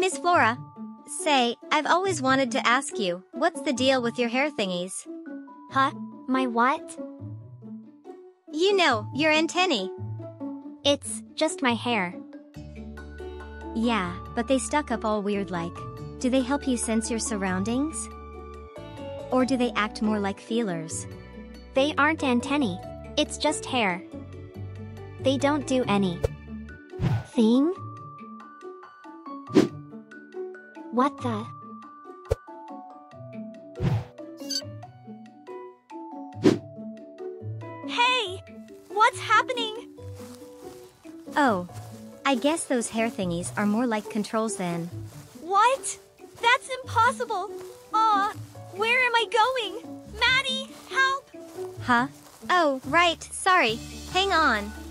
Miss Flora. Say, I've always wanted to ask you, what's the deal with your hair thingies? Huh? My what? You know, your antennae. It's just my hair. Yeah, but they stuck up all weird like. Do they help you sense your surroundings? Or do they act more like feelers? They aren't antennae. It's just hair. They don't do any thing. What the? Hey! What's happening? Oh, I guess those hair thingies are more like controls then. What? That's impossible! Where am I going? Maddie, help! Huh? Oh, right, sorry. Hang on.